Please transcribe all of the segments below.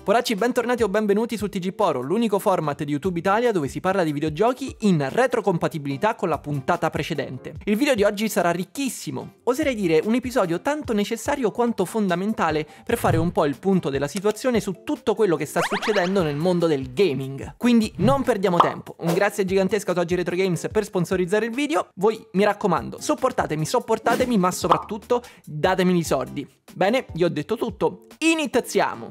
Poracci, bentornati o benvenuti su TG Poro, l'unico format di YouTube Italia dove si parla di videogiochi in retrocompatibilità con la puntata precedente. Il video di oggi sarà ricchissimo, oserei dire un episodio tanto necessario quanto fondamentale per fare un po' il punto della situazione su tutto quello che sta succedendo nel mondo del gaming. Quindi non perdiamo tempo, un grazie gigantesco a Toggi Retro Games per sponsorizzare il video. Voi, mi raccomando, sopportatemi, ma soprattutto datemi i soldi. Bene, io ho detto tutto, iniziamo!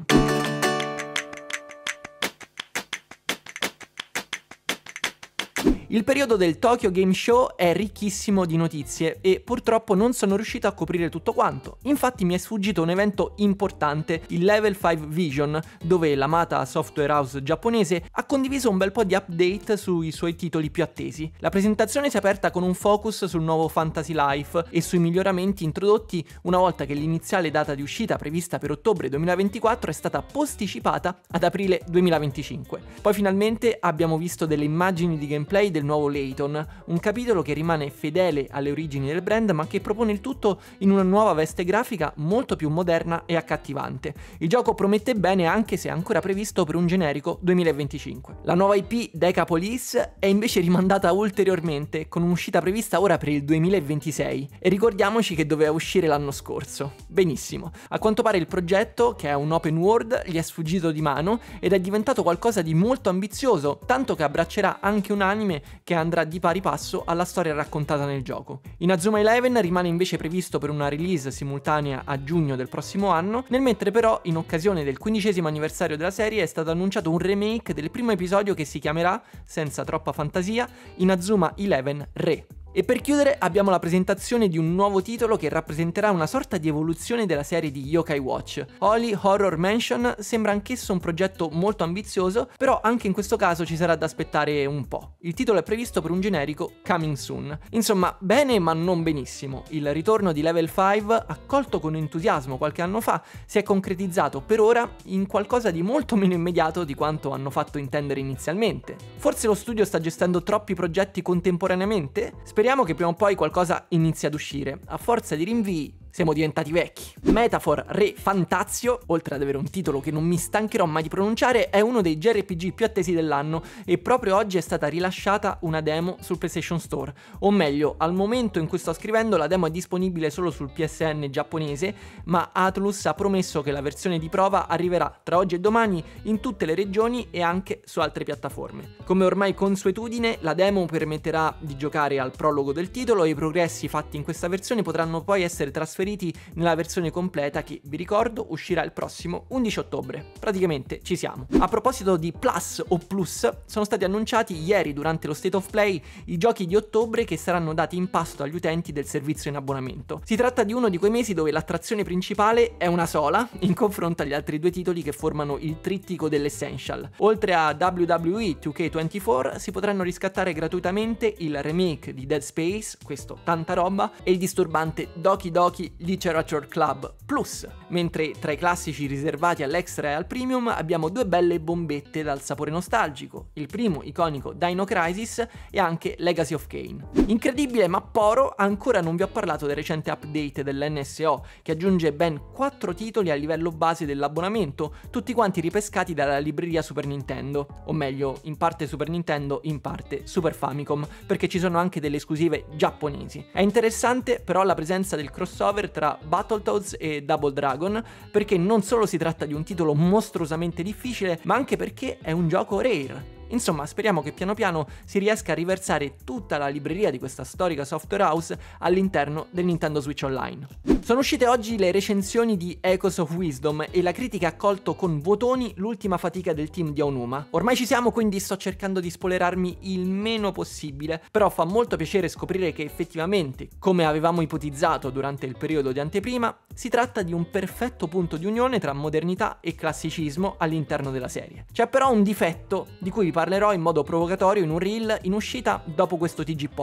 Il periodo del Tokyo Game Show è ricchissimo di notizie e purtroppo non sono riuscito a coprire tutto quanto. Infatti mi è sfuggito un evento importante, il Level 5 Vision, dove l'amata software house giapponese ha condiviso un bel po' di update sui suoi titoli più attesi. La presentazione si è aperta con un focus sul nuovo Fantasy Life e sui miglioramenti introdotti una volta che l'iniziale data di uscita prevista per ottobre 2024 è stata posticipata ad aprile 2025. Poi finalmente abbiamo visto delle immagini di gameplay del nuovo Layton, un capitolo che rimane fedele alle origini del brand ma che propone il tutto in una nuova veste grafica molto più moderna e accattivante. Il gioco promette bene anche se è ancora previsto per un generico 2025. La nuova IP Decapolis è invece rimandata ulteriormente con un'uscita prevista ora per il 2026 e ricordiamoci che doveva uscire l'anno scorso. Benissimo, a quanto pare il progetto, che è un open world, gli è sfuggito di mano ed è diventato qualcosa di molto ambizioso, tanto che abbraccerà anche un anime che andrà di pari passo alla storia raccontata nel gioco. Inazuma Eleven rimane invece previsto per una release simultanea a giugno del prossimo anno, nel mentre però in occasione del 15° anniversario della serie è stato annunciato un remake del primo episodio che si chiamerà, senza troppa fantasia, Inazuma Eleven Re. E per chiudere abbiamo la presentazione di un nuovo titolo che rappresenterà una sorta di evoluzione della serie di Yokai Watch. Holy Horror Mansion sembra anch'esso un progetto molto ambizioso, però anche in questo caso ci sarà da aspettare un po'. Il titolo è previsto per un generico coming soon. Insomma, bene ma non benissimo. Il ritorno di Level 5, accolto con entusiasmo qualche anno fa, si è concretizzato per ora in qualcosa di molto meno immediato di quanto hanno fatto intendere inizialmente. Forse lo studio sta gestendo troppi progetti contemporaneamente? Speriamo che prima o poi qualcosa inizi ad uscire. A forza di rinvii siamo diventati vecchi. Metaphor Re Fantazio, oltre ad avere un titolo che non mi stancherò mai di pronunciare, è uno dei JRPG più attesi dell'anno e proprio oggi è stata rilasciata una demo sul PlayStation Store. O meglio, al momento in cui sto scrivendo la demo è disponibile solo sul PSN giapponese, ma Atlus ha promesso che la versione di prova arriverà tra oggi e domani in tutte le regioni e anche su altre piattaforme. Come ormai consuetudine, la demo permetterà di giocare al prologo del titolo e i progressi fatti in questa versione potranno poi essere trasferiti nella versione completa che, vi ricordo, uscirà il prossimo 11 ottobre. Praticamente ci siamo. A proposito di Plus o Plus, sono stati annunciati ieri durante lo State of Play i giochi di ottobre che saranno dati in pasto agli utenti del servizio in abbonamento. Si tratta di uno di quei mesi dove l'attrazione principale è una sola in confronto agli altri due titoli che formano il trittico dell'Essential. Oltre a WWE 2K24 si potranno riscattare gratuitamente il remake di Dead Space, questo tanta roba, e il disturbante Doki Doki Literature Club Plus, mentre tra i classici riservati all'extra e al premium abbiamo due belle bombette dal sapore nostalgico, il primo iconico Dino Crisis e anche Legacy of Kain. Incredibile, ma Poro ancora non vi ho parlato del recente update dell'NSO che aggiunge ben 4 titoli a livello base dell'abbonamento, tutti quanti ripescati dalla libreria Super Nintendo, o meglio in parte Super Nintendo, in parte Super Famicom, perché ci sono anche delle esclusive giapponesi. È interessante però la presenza del crossover tra Battletoads e Double Dragon, perché non solo si tratta di un titolo mostruosamente difficile, ma anche perché è un gioco rare. Insomma, speriamo che piano piano si riesca a riversare tutta la libreria di questa storica software house all'interno del Nintendo Switch Online. Sono uscite oggi le recensioni di Echoes of Wisdom e la critica ha accolto con votoni l'ultima fatica del team di Aonuma. Ormai ci siamo, quindi sto cercando di spoilerarmi il meno possibile, però fa molto piacere scoprire che effettivamente, come avevamo ipotizzato durante il periodo di anteprima, si tratta di un perfetto punto di unione tra modernità e classicismo all'interno della serie. C'è però un difetto di cui vi parlerò in modo provocatorio in un reel in uscita dopo questo TG Poro.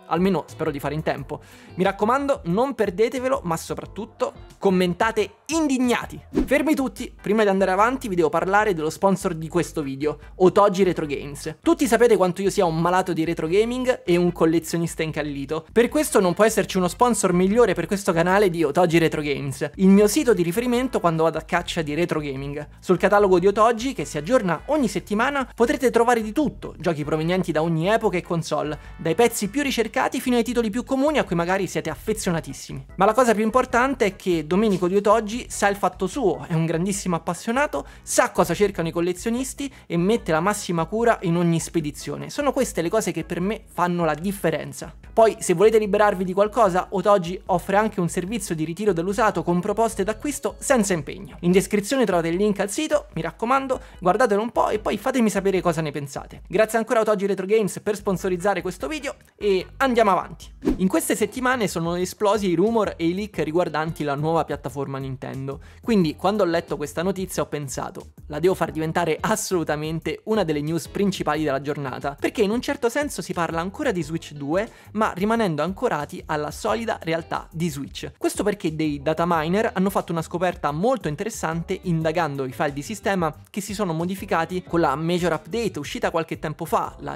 almeno spero di fare in tempo. Mi raccomando, non perdetevelo, ma soprattutto commentate indignati. Fermi tutti, prima di andare avanti vi devo parlare dello sponsor di questo video, Otogi Retro Games. Tutti sapete quanto io sia un malato di retro gaming e un collezionista incallito. Per questo non può esserci uno sponsor migliore per questo canale di Otogi Retro Games, il mio sito di riferimento quando vado a caccia di retro gaming. Sul catalogo di Otogi, che si aggiorna ogni settimana, potrete trovare di tutto, giochi provenienti da ogni epoca e console, dai pezzi più ricercati fino ai titoli più comuni a cui magari siete affezionatissimi. Ma la cosa più importante è che Domenico di Otogi sa il fatto suo, è un grandissimo appassionato, sa cosa cercano i collezionisti e mette la massima cura in ogni spedizione. Sono queste le cose che per me fanno la differenza. Poi, se volete liberarvi di qualcosa, Otogi offre anche un servizio di ritiro dell'usato con proposte d'acquisto senza impegno. In descrizione trovate il link al sito, mi raccomando, guardatelo un po' e poi fatemi sapere cosa ne pensate. Grazie ancora a Otogi Retro Games per sponsorizzare questo video e andiamo avanti. In queste settimane sono esplosi i rumor e i leak riguardanti la nuova piattaforma Nintendo, quindi quando ho letto questa notizia ho pensato, la devo far diventare assolutamente una delle news principali della giornata, perché in un certo senso si parla ancora di Switch 2, ma rimanendo ancorati alla solida realtà di Switch. Questo perché dei data miner hanno fatto una scoperta molto interessante indagando i file di sistema che si sono modificati con la major update uscita qualche tempo fa, la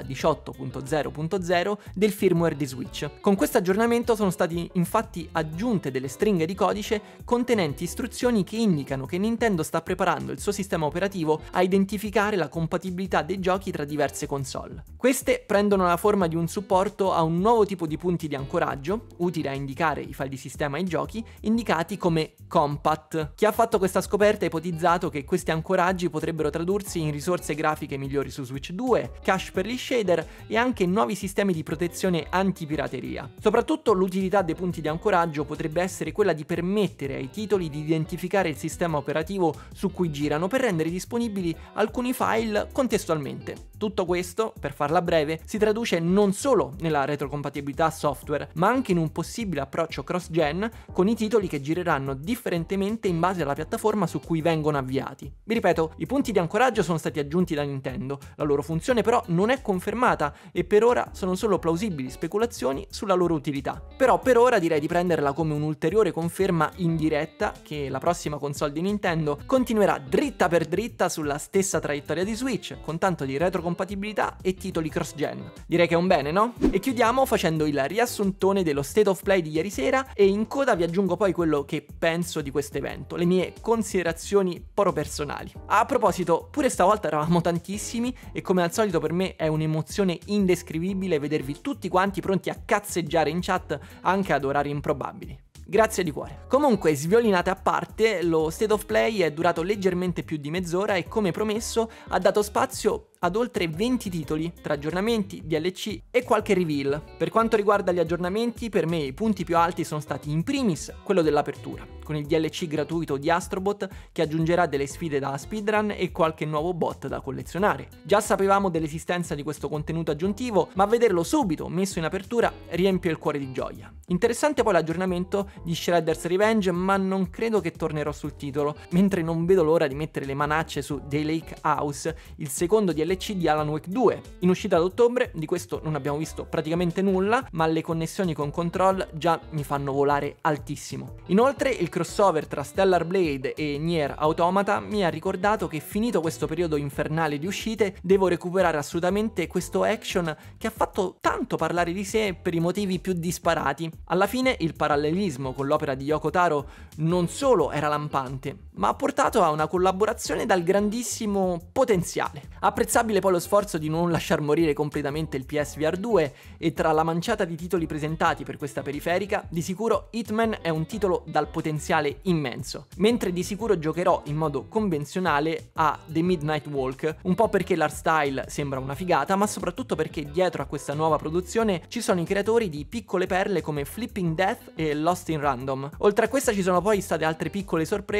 18.0.0 del firmware di Switch. Con questo aggiornamento sono stati infatti aggiunte delle stringhe di codice contenenti istruzioni che indicano che Nintendo sta preparando il suo sistema operativo a identificare la compatibilità dei giochi tra diverse console. Queste prendono la forma di un supporto a un nuovo tipo di punti di ancoraggio, utile a indicare i file di sistema ai giochi, indicati come compat. Chi ha fatto questa scoperta ha ipotizzato che questi ancoraggi potrebbero tradursi in risorse grafiche migliori su Switch 2, cache per gli shader e anche nuovi sistemi di protezione antipirateria. Soprattutto l'utilità dei punti di ancoraggio potrebbe essere quella di permettere ai titoli di identificare il sistema operativo su cui girano per rendere disponibili alcuni file contestualmente. Tutto questo, per farla breve, si traduce non solo nella retrocompatibilità software, ma anche in un possibile approccio cross-gen con i titoli che gireranno differentemente in base alla piattaforma su cui vengono avviati. Vi ripeto, i punti di ancoraggio sono stati aggiunti da Nintendo, la loro funzione però non è confermata e per ora sono solo plausibili speculazioni sulla loro utilità. Però per ora direi di prenderla come un'ulteriore conferma indiretta che la prossima console di Nintendo continuerà dritta per dritta sulla stessa traiettoria di Switch, con tanto di retrocompatibilità e titoli cross-gen. Direi che è un bene, no? E chiudiamo facendo il riassuntone dello State of Play di ieri sera e in coda vi aggiungo poi quello che penso di questo evento, le mie considerazioni poro personali. A proposito, pure stavolta eravamo tantissimi e come al solito per me è un'emozione indescrivibile vedervi tutti quanti pronti a cazzeggiare in chat anche ad orari improbabili. Grazie di cuore. Comunque, sviolinate a parte, lo State of Play è durato leggermente più di mezz'ora e come promesso ha dato spazio ad oltre 20 titoli, tra aggiornamenti, DLC e qualche reveal. Per quanto riguarda gli aggiornamenti, per me i punti più alti sono stati in primis quello dell'apertura, con il DLC gratuito di Astrobot che aggiungerà delle sfide da speedrun e qualche nuovo bot da collezionare. Già sapevamo dell'esistenza di questo contenuto aggiuntivo, ma vederlo subito messo in apertura riempie il cuore di gioia. Interessante poi l'aggiornamento di Shredder's Revenge, ma non credo che tornerò sul titolo, mentre non vedo l'ora di mettere le manacce su The Lake House, il secondo DLC di Alan Wake 2. In uscita ad ottobre, di questo non abbiamo visto praticamente nulla, ma le connessioni con Control già mi fanno volare altissimo. Inoltre il crossover tra Stellar Blade e Nier Automata mi ha ricordato che finito questo periodo infernale di uscite devo recuperare assolutamente questo action che ha fatto tanto parlare di sé per i motivi più disparati. Alla fine il parallelismo con l'opera di Yoko Taro non solo era lampante, ma ha portato a una collaborazione dal grandissimo potenziale. Apprezzabile poi lo sforzo di non lasciar morire completamente il PSVR 2 e tra la manciata di titoli presentati per questa periferica, di sicuro Hitman è un titolo dal potenziale immenso, mentre di sicuro giocherò in modo convenzionale a The Midnight Walk, un po' perché l'art style sembra una figata, ma soprattutto perché dietro a questa nuova produzione ci sono i creatori di piccole perle come Flipping Death e Lost in Random. Oltre a questa ci sono poi state altre piccole sorprese molto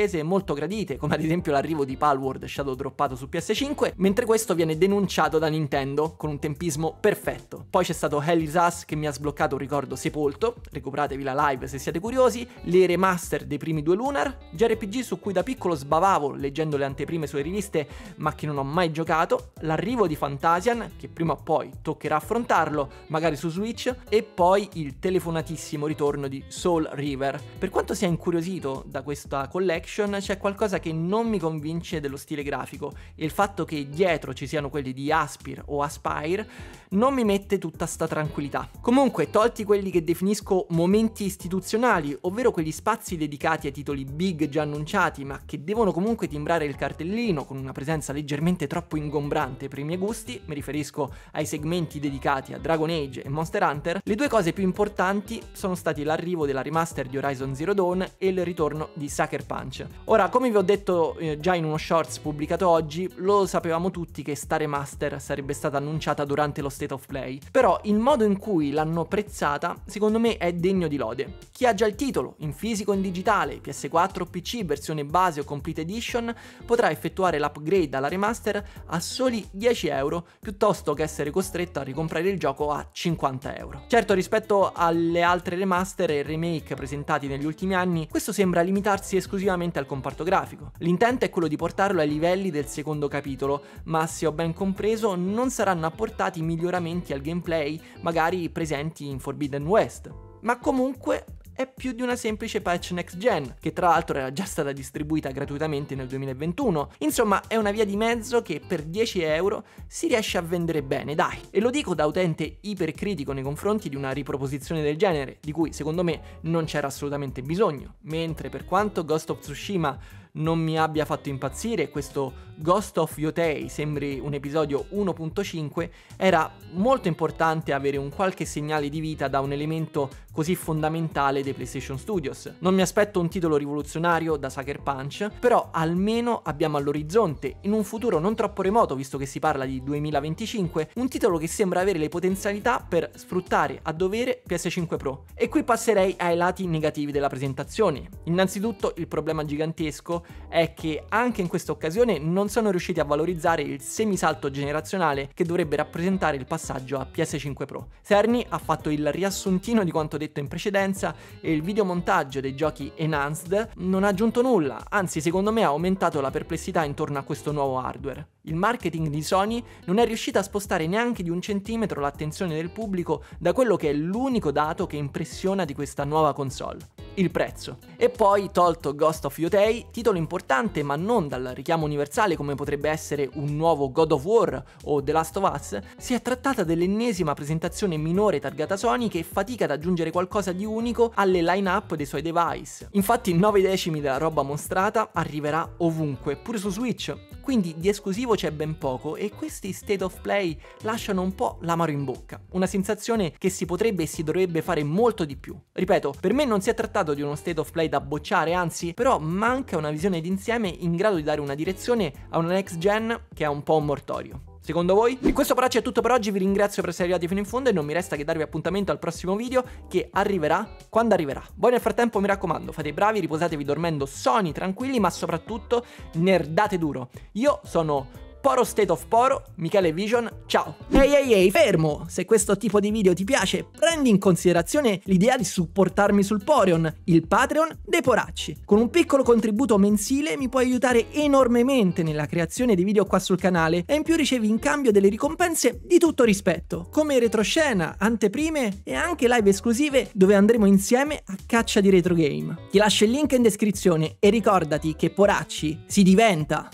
molto gradite, come ad esempio l'arrivo di Palworld Shadow droppato su PS5, mentre questo viene denunciato da Nintendo con un tempismo perfetto. Poi c'è stato Hell is Us che mi ha sbloccato un ricordo sepolto, recuperatevi la live se siete curiosi, le remaster dei primi 2 Lunar, JRPG su cui da piccolo sbavavo leggendo le anteprime sulle riviste ma che non ho mai giocato, l'arrivo di Fantasian, che prima o poi toccherà affrontarlo, magari su Switch, e poi il telefonatissimo ritorno di Soul River. Per quanto sia incuriosito da questa collection, c'è qualcosa che non mi convince dello stile grafico, e il fatto che dietro ci siano quelli di Aspyr o Aspyr non mi mette tutta sta tranquillità. Comunque, tolti quelli che definisco momenti istituzionali, ovvero quegli spazi dedicati ai titoli big già annunciati ma che devono comunque timbrare il cartellino con una presenza leggermente troppo ingombrante per i miei gusti, mi riferisco ai segmenti dedicati a Dragon Age e Monster Hunter, le due cose più importanti sono stati l'arrivo della remaster di Horizon Zero Dawn e il ritorno di Sucker Punch. Ora, come vi ho detto già in uno shorts pubblicato oggi, lo sapevamo tutti che sta remaster sarebbe stata annunciata durante lo State of Play, però il modo in cui l'hanno prezzata secondo me è degno di lode. Chi ha già il titolo, in fisico o in digitale, PS4 o PC, versione base o Complete Edition, potrà effettuare l'upgrade alla remaster a soli 10 euro, piuttosto che essere costretto a ricomprare il gioco a 50 euro. Certo, rispetto alle altre remaster e remake presentati negli ultimi anni, questo sembra limitarsi esclusivamente al comparto grafico. L'intento è quello di portarlo ai livelli del secondo capitolo, ma se ho ben compreso non saranno apportati miglioramenti al gameplay, magari presenti in Forbidden West. Ma comunque è più di una semplice patch next gen, che tra l'altro era già stata distribuita gratuitamente nel 2021. Insomma, è una via di mezzo che per 10 euro si riesce a vendere bene, dai. E lo dico da utente ipercritico nei confronti di una riproposizione del genere, di cui secondo me non c'era assolutamente bisogno. Mentre per quanto Ghost of Tsushima non mi abbia fatto impazzire, questo Ghost of Yotei sembri un episodio 1.5, era molto importante avere un qualche segnale di vita da un elemento così fondamentale dei PlayStation Studios. Non mi aspetto un titolo rivoluzionario da Sucker Punch, però almeno abbiamo all'orizzonte, in un futuro non troppo remoto visto che si parla di 2025, un titolo che sembra avere le potenzialità per sfruttare a dovere PS5 Pro. E qui passerei ai lati negativi della presentazione. Innanzitutto il problema gigantesco è che anche in questa occasione non sono riusciti a valorizzare il semisalto generazionale che dovrebbe rappresentare il passaggio a PS5 Pro. Cerny ha fatto il riassuntino di quanto detto in precedenza e il videomontaggio dei giochi enhanced non ha aggiunto nulla, anzi secondo me ha aumentato la perplessità intorno a questo nuovo hardware. Il marketing di Sony non è riuscito a spostare neanche di un centimetro l'attenzione del pubblico da quello che è l'unico dato che impressiona di questa nuova console: il prezzo. E poi, tolto Ghost of Yotei, titolo importante ma non dal richiamo universale come potrebbe essere un nuovo God of War o The Last of Us, si è trattata dell'ennesima presentazione minore targata Sony che fatica ad aggiungere qualcosa di unico alle line-up dei suoi device. Infatti 9 decimi della roba mostrata arriverà ovunque, pure su Switch, quindi di esclusivo c'è ben poco e questi State of Play lasciano un po' l'amaro in bocca, una sensazione che si potrebbe e si dovrebbe fare molto di più. Ripeto, per me non si è trattato di uno State of Play da bocciare, anzi, però manca una visione d'insieme in grado di dare una direzione a una next gen che è un po' un mortorio. Secondo voi? E questo però è tutto per oggi, vi ringrazio per essere arrivati fino in fondo e non mi resta che darvi appuntamento al prossimo video che arriverà quando arriverà. Voi nel frattempo mi raccomando, fate i bravi, riposatevi dormendo sonni tranquilli, ma soprattutto nerdate duro. Io sono Poro State of Poro, Michele Vision, ciao! Ehi, fermo! Se questo tipo di video ti piace, prendi in considerazione l'idea di supportarmi sul Poreon, il Patreon dei Poracci. Con un piccolo contributo mensile mi puoi aiutare enormemente nella creazione di video qua sul canale e in più ricevi in cambio delle ricompense di tutto rispetto, come retroscena, anteprime e anche live esclusive dove andremo insieme a caccia di retro game. Ti lascio il link in descrizione e ricordati che Poracci si diventa!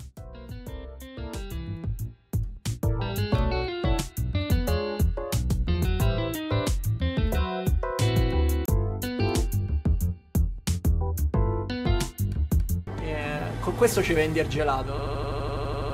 Con questo ci vendi il gelato.